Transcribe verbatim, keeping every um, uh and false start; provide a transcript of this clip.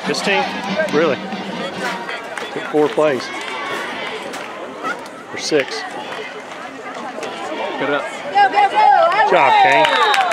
This team, really, took four plays. Or six. Good up. Go, go, go. Good job, Kane.